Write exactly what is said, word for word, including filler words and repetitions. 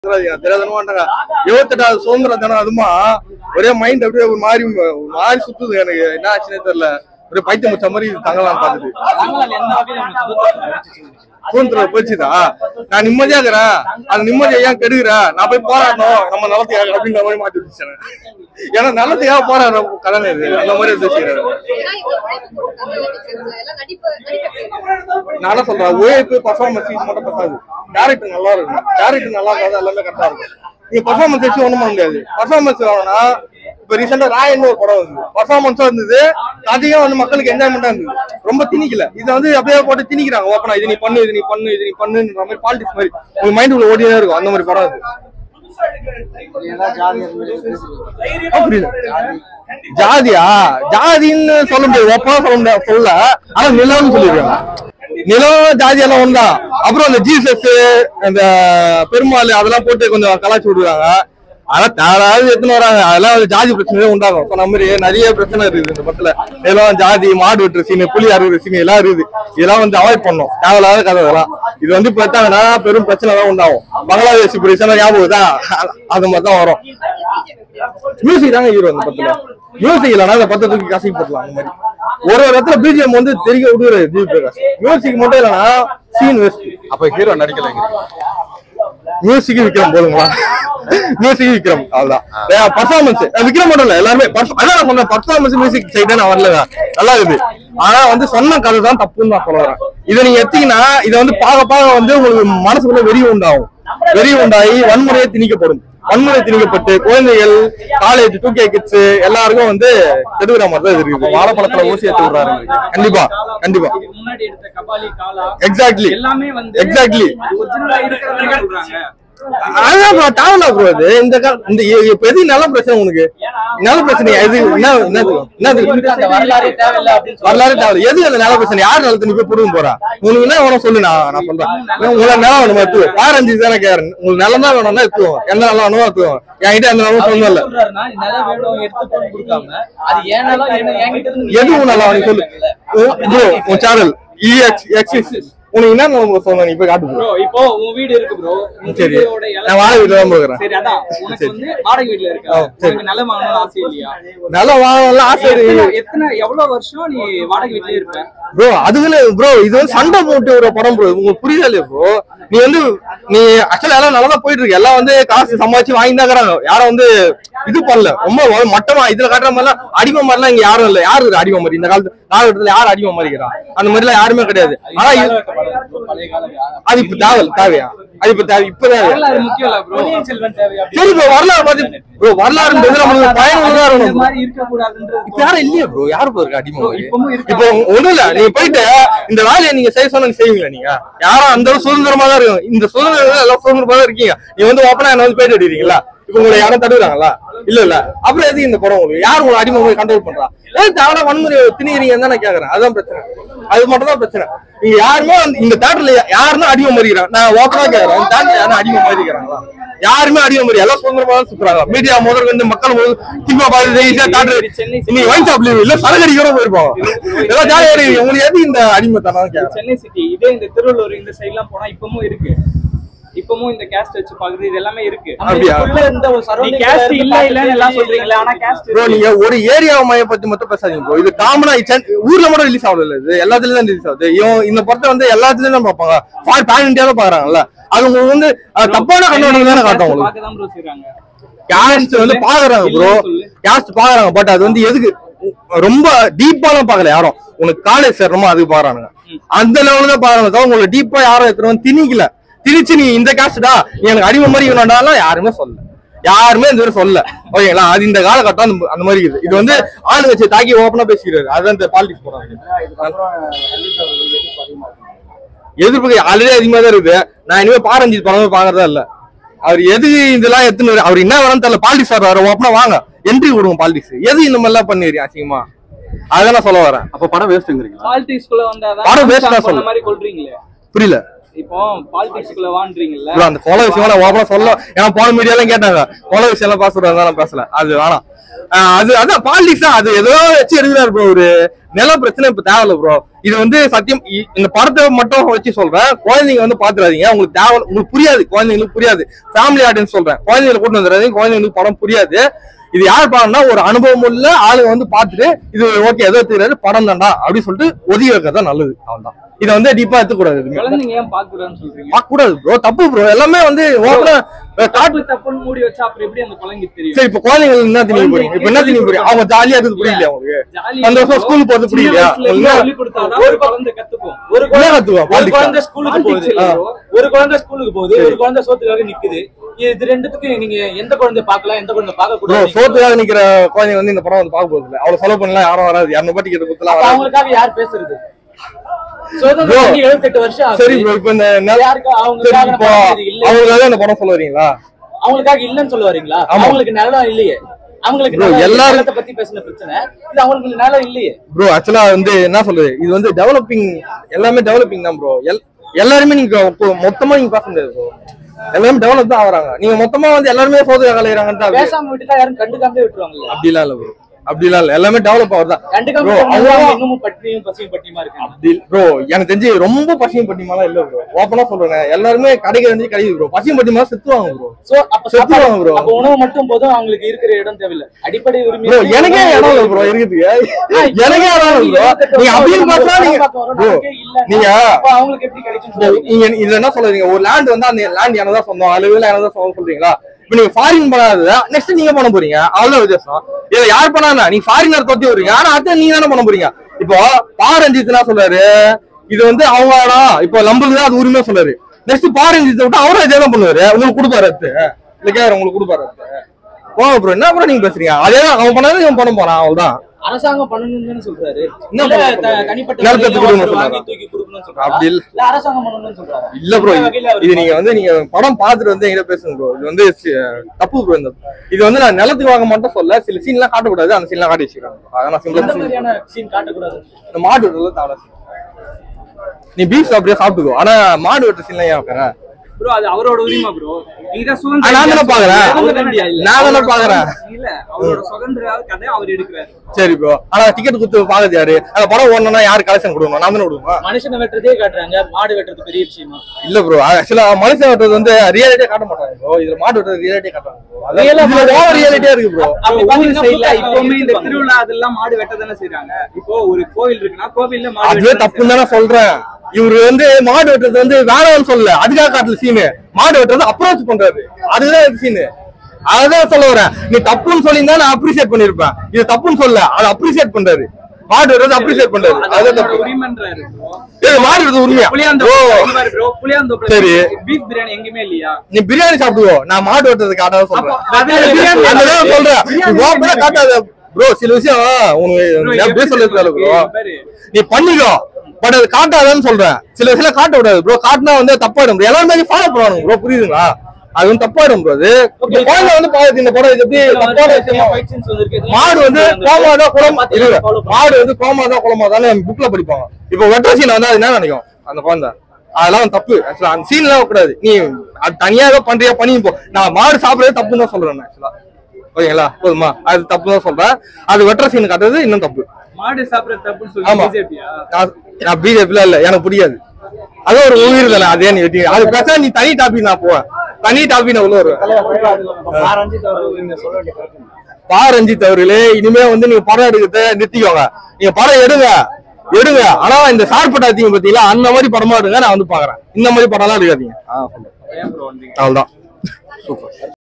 இருபத்தெட்டாவது சுதந்திர தினம் அதுமா ஒரே மைண்ட் அப்படியே ஒரு மாதிரி ஒரு மாதிரி சுத்துது. எனக்கு என்ன ஆச்சுன்னே தெரியல. ஒரு பைத்தியம் முடிச்ச மாதிரி தங்கலாம் பாத்துட்டு சுதந்திர போச்சுதா. நான் நிம்மதியா இருக்கிறேன். அது நிம்மதியா ஏன் கெடுக்கிறேன்? நான் போய் போராடணும் நம்ம நிலத்துக்காக அப்படின்ற மாதிரி மாத்தி வச்சுச்சேன். ஏன்னா நிலத்துக்காக போராடுற கடன் இது அந்த மாதிரி வச்சுக்கிறேன். நான் சொல்றேன் உழைப்பு பர்ஃபார்மன்ஸ் இது மட்டும் பத்தாது. டேரக்டர் நல்லா இருக்கும். டேரக்டர் நல்லா இருக்காது எல்லாமே கரெக்டா இருக்கும். நீங்க பர்ஃபார்மன்ஸ் வச்சு ஒண்ணும் பண்ண முடியாது. பர்ஃபார்மன்ஸ் வேணும்னா இப்ப ரீசெண்டா ராயன்னு ஒரு படம் வந்து பர்ஃபார்மன்ஸா இருந்தது. அதிகம் வந்து மக்களுக்கு என்ஜாய்மெண்டா இருந்தது. ரொம்ப திணிக்கல. இதை வந்து அப்படியே போட்டு திணிக்கிறாங்க. ஓப்பனா இது நீ பண்ணு இது நீ பண்ணு இது நீ பண்ணுன்ற மாதிரி பாலிடிக்ஸ் மாதிரி உங்க மைண்ட் உள்ள ஓடியே இருக்கும். அந்த மாதிரி படம் அது. ஜாதியா ஜாதின்னு சொல்ல முடியாது. ஓப்பனா சொல்ல முடியாது சொல்ல. ஆனா நிலம்னு சொல்லிருக்காங்க. நிலம் ஜாதி எல்லாம் ஒண்ணுதான். அப்புறம் அந்த ஜீசஸ் அந்த பெருமாள் அதெல்லாம் போட்டு கொஞ்சம் கலாச்சி விடுறாங்க. ஆனா தேவையாவது எடுத்துன்னு வராங்க. அதெல்லாம் வந்து ஜாதி பிரச்சனையே உண்டாகும். சொன்ன மாதிரி நிறைய பிரச்சனை இருக்குது இந்த படத்துல. இதெல்லாம் ஜாதி மாடு வெட்டுற சீனு புலி அறுக்கிற சீனு எல்லாம் இருக்குது. இதெல்லாம் வந்து அவாய்ட் பண்ணும். தேவையில்லாத கதை இதெல்லாம். இது வந்து பார்த்தாங்கன்னா பெரும் பிரச்சனை தான் உண்டாகும். பங்களாதேஷ் பிரச்சனை ஞாபகம் தான் அது மாதிரி தான் வரும். மியூசிக் தாங்க ஹீரோ இந்த படத்துல. மியூசிக் இல்லைன்னா அந்த படத்தை தூக்கி கசக்கி போடலாம். அந்த மாதிரி ஒரு ஒரு இடத்துல பிஜிஎம் வந்து தெரிய விடுறாரு ஜி பிரகாஷ். மியூசிக் மட்டும் இல்லைன்னா சீன் வேஸ்ட். அப்ப ஹீரோ நடிக்கல. மியூசிக் விக்ரம் போதுங்களா? மியூசிக் விக்ரம் அவ்வளவுதான். பர்ஃபார்மன்ஸ் விக்ரம் மட்டும் இல்ல எல்லாருமே அதான் நான் சொன்னேன். பர்ஃபார்மன்ஸ் மியூசிக் சைடு நான் வரல. நல்லா இருக்குது. ஆனா வந்து சொன்ன கதை தான் தப்புன்னு நான் சொல்ல வரேன். இதை நீங்க எடுத்தீங்கன்னா இதை வந்து பாக பாக வந்து உங்களுக்கு மனசுக்குள்ள வெறி உண்டாகும். வெறி உண்டாகி வன்முறையை திணிக்கப்படும். வன்முறை திணிக்கப்பட்டு குழந்தைகள் காலேஜ் டூ கே கிட்ஸ் எல்லாருக்கும் வந்து கெடுக்கிற மாதிரி தான் இருக்குது. வாழைப்பழத்துல ஊசி ஏற்றி விடுறாரு. கண்டிப்பா கண்டிப்பா எக்ஸாக்ட்லி எக்ஸாக்ட்லி அதுதான் தேவையில்ல ப்ரோ. இது இந்த இப்ப எது நல்ல பிரச்சனை உனக்கு நல்ல பிரச்சனை எது என்ன வரலாறு தேவையில்ல. எது அந்த நல்ல பிரச்சனை யாரு நிலத்தை நீ போய் புடுங்க போறா? உங்களுக்கு என்ன வேணும் சொல்லு. நான் நான் சொல்றேன் உங்களை நிலம் வேணுமா எடுத்து பாரஞ்சு தானே கேரன். உங்களுக்கு நிலம் தான் வேணும்னா எடுத்துவோம். எந்த நிலம் வேணுமோ எடுத்துவோம். என்கிட்ட அந்த நிலம் சொல்லல. எது நல்லா சொல்லு ப்ரோ. உன் சேனல் உனக்கு என்ன சொன்ன நீ போய் காட்டு ப்ரோ. இப்போ உன் வீடு இருக்கு ப்ரோ. சரி நான் வாடகை வீட்டுல தான் போகிறேன். சரி அதான் உனக்கு வந்து வாடகை வீட்டுல இருக்க. உனக்கு நிலம் வாங்கணும்னு ஆசை இல்லையா? நிலம் வாங்கணும்னு ஆசை இருக்கு. எத்தனை எவ்வளவு வருஷம் நீ வாடகை வீட்டுல இருப்ப ப்ரோ? அதுக்குன்னு ப்ரோ இது வந்து சண்டை போட்டு ஒரு படம் ப்ரோ. உங்களுக்கு புரியுதா இல்லையா ப்ரோ? நீ வந்து நீ ஆக்சுவலா எல்லாம் நல்லா தான் போயிட்டு இருக்கு. எல்லாம் வந்து காசு சம்பாதிச்சு வாங்கி தான் இருக்கிறாங்க. யாரும் வந்து இது பண்ணல. ரொம்ப மட்டமா இதுல காட்டுற மாதிரிலாம் அடிமை மாதிரிலாம் இங்க யாரும் இல்ல. யாரு இருக்கு அடிமை மாதிரி இந்த காலத்து காலகட்டத்துல யாரும் அடிமை மாதிரி இருக்கிறா? அந்த மாதிரி எல்லாம் யாருமே கிடையாது. ஆனா அது இப்ப தேவை தேவையா? அது இப்ப தேவை இப்பதான் சரி ப்ரோ. வரலாறு பாத்து ப்ரோ வரலாறு பயனுள்ளதா இருக்கணும். யாரும் இல்லையா ப்ரோ? யாரு ப்ரோ இருக்கு அடிமை? இப்போ ஒண்ணும் இல்ல. நீங்க போயிட்டு இந்த வேலையை நீங்க செய்ய சொன்ன செய்வீங்களா? நீங்க யாரும் அந்த சுதந்திரமா தான் இருக்கும். இந்த சுதந்திரம் எல்லாம் சுதந்திரமா தான் இருக்கீங்க. நீ வந்து ஓப்பனா என்ன வந்து போயிட்டு அடிக்கிறீங்களா? இப்ப உங்களை யாரும் தடுக்கிறாங்களா? இல்ல இல்ல. அப்புறம் எதுக்கு இந்த படம் உங்களுக்கு? யார் உங்களை அடிமை கண்ட்ரோல் பண்றா? ஏன் தேவையான வன்முறை திணிக்கிறீங்கன்னு தான் நான் கேக்குறேன். அதுதான் பிரச்சனை. அது மட்டும் தான் பிரச்சனை. நீங்க யாருமே இந்த தேட்டர்ல யாருன்னா அடிமை மாறிக்கிறாங்க. நான் ஓப்பனா கேக்குறேன். இந்த தேட்டர்ல யாரும் அடிமை மாறிக்கிறாங்களா? யாருமே அடிமை மாறி எல்லாம் சுதந்திரமா தான் சுத்துறாங்க. மீடியா முதல் வந்து மக்கள் சினிமா பார்த்து இன்னைக்கு வைன் ஷாப் லீவ் இல்ல சரகடி கூட போயிருப்பாங்க. எல்லாம் ஜாலியா இருக்கு. உங்களுக்கு எது இந்த அடிமை தானே? சென்னை சிட்டி இதே இந்த திருவள்ளூர் இந்த சைட் எல்லாம் போனா இப்பவும் இருக்கு. இப்பவும் இந்த காஸ்ட் வச்சு பாக்குறது இது எல்லாமே இருக்கு. காஸ்ட் இல்ல இல்லன்னு எல்லாம் சொல்றீங்களா? ஆனா காஸ்ட் ப்ரோ நீங்க ஒரு ஏரியாவை மைய பத்தி மட்டும் பேசாதீங்க ப்ரோ. இது காமனா ஊர்ல மட்டும் ரிலீஸ் ஆகல. இது எல்லாத்துலயும் தான் ரிலீஸ் ஆகுது. இந்த படத்தை வந்து எல்லாத்துலயும் தான் பாப்பாங்க. ஃபார் பேன் இந்தியால பாக்குறாங்கல்ல. அது உங்களுக்கு வந்து தப்பான கண்ணோட்டம் தானே காட்டும். உங்களுக்கு காஸ்ட் வந்து பாக்குறாங்க ப்ரோ. காஸ்ட் பாக்குறாங்க. பட் அது வந்து எதுக்கு ரொம்ப டீப்பாலாம் பாக்கல யாரும். உனக்கு காலேஜ் சேரணுமோ அதுக்கு பாக்குறாங்க. அந்த லெவலுக்கு தான் பாக்குறாங்க. தவிர உங்களை டீப்பா யாரும் எடுத்துருவோம் திணிக்கல. திருச்சி நீ இந்த காசுடா எனக்கு அடிமை மாதிரி வேணும்னாலும் யாருமே சொல்ல. யாருமே இந்த மாதிரி சொல்ல. ஓகேங்களா? அது இந்த காலகட்டம் அந்த மாதிரி இருக்குது. இது வந்து ஆளு வச்சு தாக்கி ஓப்பனா பேசிக்கிறாரு. அதுதான் இந்த பாலிடிக்ஸ் போறாங்க. எதிர்ப்பு ஆல்ரெடி அதிகமா தான் இருக்குது. நான் இனிமே பாரஞ்சித் படமே பாக்குறதா இல்ல. அவர் எது இதெல்லாம் எத்தனை அவர் என்ன வேணும்னு தெரியல. பாலிடிக்ஸ் வர ஓப்பனா வாங்க என்ட்ரி கொடுங்க. பாலிடிக்ஸ் எது இந்த மாதிரி எல்லாம் பண்ணிடுறீங்க அசிங்கமா? அதான் நான் சொல்ல வரேன். அப்ப படம் வேஸ்ட்ங்கிறீங்க. பாலிடிக்ஸ்குள்ள வந்தாதான் படம் வேஸ்ட் நான் சொல்ல மாதிரி சொல்றீங்களே. புரியல. இப்போ பாலிடிக்ஸ்குள்ள வான்றீங்கல்ல. அந்த கொலை விஷயம் நான் ஓபனா சொல்ல. ஏன்னா போன மீடியாலாம் கேட்டாங்க கொலை விஷயம் எல்லாம் பேசுறதா நான் பேசல. அது வேணாம். அது அதான் பாலிடிக்ஸ் தான். அது ஏதோ வச்சு எடுக்கிறாரு ப்ரோ. ஒரு நில பிரச்சனை இப்ப தேவையில்ல ப்ரோ. இது வந்து சத்தியம் இந்த படத்தை மட்டும் வச்சு சொல்றேன். குழந்தைங்க வந்து பாத்துறாதீங்க, உங்களுக்கு தேவை, உங்களுக்கு புரியாது, குழந்தைங்களுக்கு புரியாது. ஃபேமிலி ஆடியன்ஸ் சொல்றேன், குழந்தைங்களை கூட்டு வந்துடாதீங்க, குழந்தைங்களுக்கு படம் புரியாது. இது யார் பாருன்னா ஒரு அனுபவம் உள்ள ஆளுங்க வந்து பாத்துட்டு இது ஓகே ஏதோ தெரியாது படம் தான்டா அப்படின்னு சொல்லிட்டு ஒதுக்கி வைக்கிறதா நல்லது. அவன் தான் இதை வந்து டீப்பா எடுத்துக்கூடாது. பார்க்க கூடாது ப்ரோ, தப்பு ப்ரோ. எல்லாமே வந்து சரி இப்ப குழந்தைங்க என்ன திணிக்க போறீங்க? இப்ப என்ன திணிக்க போறீங்க? அவங்க ஜாலியா இருக்கு புரியலையா? அவங்களுக்கு அந்த வருஷம் ஸ்கூல் போறது புரியலையா? ஒரு குழந்தை கத்துக்கும், ஒரு குழந்தை ஸ்கூலுக்கு போகுது, ஒரு குழந்தை ஸ்கூலுக்கு போகுது, ஒரு குழந்தை சோத்துக்காக நிக்குது. இது ரெண்டுத்துக்கு நீங்க எந்த குழந்தை பாக்கலாம், எந்த குழந்தை பார்க்க கூடாது? சோத்துக்காக நிக்கிற குழந்தை வந்து இந்த படம் வந்து பார்க்க போகுது இல்லை. அவ்வளவு செலவு பண்ணலாம், யாரும் வராது. இரநூறு பாட்டி கிட்ட கொடுத்தலாம். அவங்களுக்காக யார் பேசுறது? எழுபத்தெட்டு வருஷம் சரி ப்ரோ. இப்ப இந்த அவங்களுக்காக இந்த படம் சொல்ல வரீங்களா? அவங்களுக்காக இல்லன்னு சொல்ல வரீங்களா? அவங்களுக்கு நிலம் இல்லையே, அவங்களுக்கு எல்லாரத்தை பத்தி பேசின பிரச்சனை இது, அவங்களுக்கு நிலம் இல்லையே ப்ரோ. ஆக்சுவலா வந்து என்ன சொல்றது, இது வந்து டெவலப்பிங், எல்லாமே டெவலப்பிங் தான் ப்ரோ. எல்லாருமே நீங்க மொத்தமா நீங்க பேச முடியாது ப்ரோ. எல்லாருமே டெவலப் தான் ஆகுறாங்க. நீங்க மொத்தமா வந்து எல்லாருமே சோதனை கலையிறாங்கன்னு பேசாம விட்டுட்டா யாரும் கண்டுக்காமலே விட்டுருவாங்க. அப்படிலாம் இல்ல ப்ரோ, அப்படிலாம் இல்ல. எல்லாமே டெவலப் ஆகுதான் ப்ரோ. எனக்கு தெரிஞ்சு ரொம்ப பசியும் பட்டியமாலாம் இல்ல ப்ரோ. ஓப்பனா சொல்றேன், எல்லாருமே கடைக்கு வந்து கிடைக்குது ப்ரோ. பசியும் பட்டியமா செத்துவாங்க ப்ரோ. செத்துவாங்க ப்ரோ. உணவு மட்டும் போதும், அவங்களுக்கு இருக்கிற இடம் தேவையில்லை. அடிப்படை உரிமை எனக்கே இடம் இல்லை ப்ரோ இருக்குதுக்கு. எனக்கே இடம் இல்லை ப்ரோ. நீங்க அப்படின்னு பார்த்தா நீங்க நீங்க அவங்களுக்கு எப்படி கிடைக்கும்? நீங்க இதுல என்ன சொல்றீங்க? ஒரு லேண்ட் வந்து அந்த லேண்ட் எனதான் சொந்தம், அளவுல எனதான் சொந்தம் சொல்றீங்களா? இப்ப நீங்க ஃபாரின் பண்ணாத நெக்ஸ்ட் நீங்க பண்ண போறீங்க, அவ்வளவு வித்தியாசம். இதை யார் பண்ணா நீங்க ஃபாரினர் தொத்தி வருவீங்க, ஆனா அதை நீங்க தானே பண்ண போறீங்க. இப்போ பாரஞ்சித் என்ன சொல்றாரு, இது வந்து அவங்களா இப்போ நம்மளுக்கு தான் அது உரிமை சொல்றாரு. நெக்ஸ்ட் பாரஞ்சித்தை விட்டு அவரும் இதே தான் பண்ணுவாரு. உங்களுக்கு கொடுப்பாரு அத்து இல்ல கேரு, உங்களுக்கு கொடுப்பாரு அத்து போங்க ப்ரோ. என்ன ப்ரோ நீங்க பேசுறீங்க? அதே தான் அவன் பண்ணாலும் இவன் பண்ண போறான், அவ்வளவுதான். அரசாங்கம் பண்ணணும்னு சொல்றாரு, தனிப்பட்ட அப்படி இல்ல அரசாங்கம் பண்ணணும்னு சொல்றாரு. இல்ல ப்ரோ, இது நீங்க வந்து நீங்க படம் பாத்துட்டு வந்து எங்கிட்ட பேசுங்க ப்ரோ. இது வந்து தப்பு ப்ரோ. இந்த இது வந்து நான் நிலத்துக்கு வாங்க மட்டும் சொல்ல, சில சீன் எல்லாம் காட்டக்கூடாது, அந்த சீன் எல்லாம் காட்டி வச்சுக்கிறாங்க. அதான் சிம்பிளா சீன் காட்டக்கூடாது. இந்த மாடு வெட்டுறது தாவல, நீ பீஃப் அப்படியே சாப்பிட்டுக்கோ, ஆனா மாடு வெட்டுற சீன் எல்லாம் ஏன் வைக்கிற ப்ரோ? அது அவரோட உரிமை ப்ரோ. நீங்க சுதந்திரம் நான் தானே பாக்குறேன், நான் தானே பாக்குறேன். இல்ல அவரோட சுதந்திர கதை அவர் எடுக்கிறாரு. சரி ப்ரோ, ஆனா டிக்கெட் கொடுத்து பாக்குறது யாரு? அந்த படம் ஓடணும்னா யாரு கலெக்ஷன் கொடுக்கணும்? நான் தானே விடுவோம். மனுஷனை வெட்டுறதே காட்டுறாங்க, மாடு வெட்டுறது பெரிய விஷயமா? இல்ல ப்ரோ, ஆக்சுவலா மனுஷன் வெட்டுறது வந்து ரியாலிட்டியா காட்ட மாட்டாங்க ப்ரோ. இதுல மாடு வெட்டுறது ரியாலிட்டியா காட்டுறாங்க ப்ரோ. ஓவர் ரியாலிட்டியா இருக்கு ப்ரோ. இப்பவுமே இந்த திருவிழா அதெல்லாம் மாடு வெட்டதானே செய்யறாங்க. இப்போ ஒரு கோவில் இருக்குன்னா கோவில்ல மாடு அதுவே தப்புன்னு தானே சொல்றேன். இவரு வந்து மாடு வெட்டுறது வந்து வேணாம்னு சொல்லல, அதுக்காக காட்டுல சீனு. மாடு வெட்டுறது அப்ரோச் பண்றாரு, அதுதான் சீனு. அதான் சொல்ல வரேன். நீ தப்புன்னு சொல்லியிருந்தா நான் அப்ரிசியேட் பண்ணிருப்பேன். இது தப்புன்னு சொல்ல, அதை அப்ரிசியேட் பண்றாரு. மாடு வெட்டுறது அப்ரிசியேட் பண்றாரு, அதுதான் தப்பு. மாடு வெட்டுறது உரிமையா? சரி, பீஃப் பிரியாணி எங்கேயுமே இல்லையா? நீ பிரியாணி சாப்பிடுவோ, நான் மாடு வெட்டுறது காட்டாத சொல்றேன். சொல்றேன் காட்டாத ப்ரோ. சில விஷயம் உனக்கு சொல்ல ப்ரோ, நீ பண்ணிக்கோ, பட் அது காட்டாதான்னு சொல்றேன். சில விஷயம் காட்ட விடாது ப்ரோ. காட்டினா வந்து தப்பாயிடும். எல்லாருமே ஃபாலோ பண்ணுவாங்க ப்ரோ, புரியுதுங்களா? அது வந்து தப்பாயிடும் ப்ரோ. அது குழந்தை வந்து பாத்து இந்த படம் எப்படி தப்பான விஷயமா? மாடு வந்து கோமாதா குளமா இல்ல, மாடு வந்து கோமாதா குளமாதான்னு புக்ல படிப்பாங்க. இப்போ வெட்ட சீன் வந்து அது என்ன நினைக்கும் அந்த குழந்தை? அதெல்லாம் தப்பு. ஆக்சுவலா அந்த சீன் எல்லாம் கூடாது. நீ அது தனியாக பண்றியா பண்ணி போ. நான் மாடு சாப்பிடறது தப்புன்னு தான் சொல்றேன் ஆக்சுவலா. ஓகேங்களா? போதுமா? அது தப்பு தான் சொல்றேன். அது வெட்டுற சீன் காட்டுறது இன்னும் தப்பு. மாடு சாப்பிடறது தப்புன்னு சொல்லி பிஜேபியா? நான் பிஜேபில இல்ல, எனக்கு புரியாது. அது ஒரு உயிர் தானே, அதே நீ வெட்டி அது பேச நீ தனி டாபிக் நான் போவேன். தனி டாபிக் நான் உள்ள வருவேன். பா ரஞ்சித் அவர்களே, இனிமே வந்து நீங்க படம் எடுக்கிறத நிறுத்திக்கோங்க. நீங்க படம் எடுங்க எடுங்க, ஆனா இந்த சார்பட்டாத்தீங்க பாத்தீங்களா, அந்த மாதிரி படமா எடுங்க. நான் வந்து பாக்குறேன். இந்த மாதிரி படம் எல்லாம் எடுக்காதீங்க. அவ்வளவுதான். சூப்பர்.